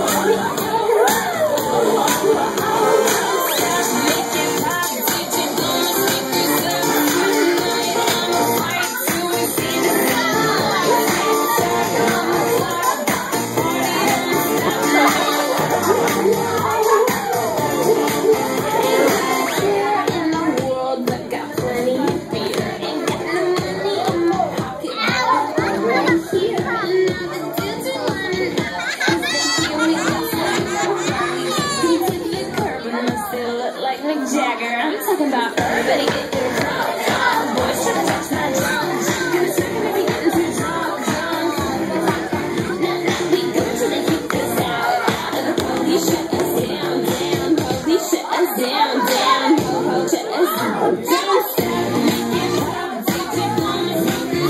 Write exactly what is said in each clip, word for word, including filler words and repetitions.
Jagger, I'm talking about everybody get their drunk, drunk. Boys try to touch my drunk, drunk. Gonna circle me getting too drunk, drunk. Now, now we go till they kick us out, out. And the police shut us down, down. Police shut us down, down. Ho-ho shut us down, down. Stop, make it pop, D J wanna see this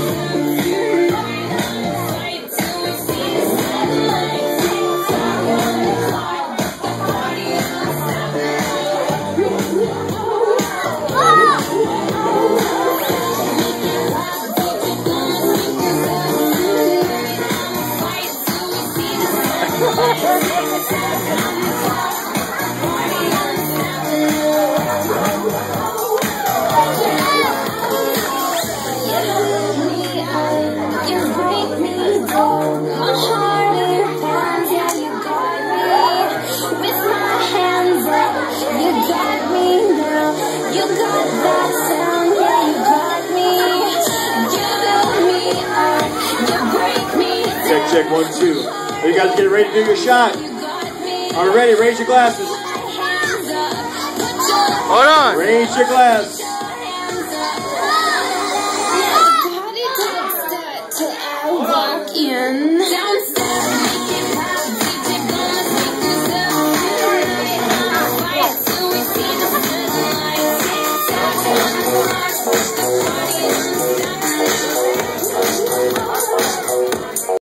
fight till we see the satellite. Tick-tock on the clock, the party don't stop. Check, check, one, two. Are you guys getting ready to do your shot? Are we ready? Raise your glasses. Hold on. Raise your glass.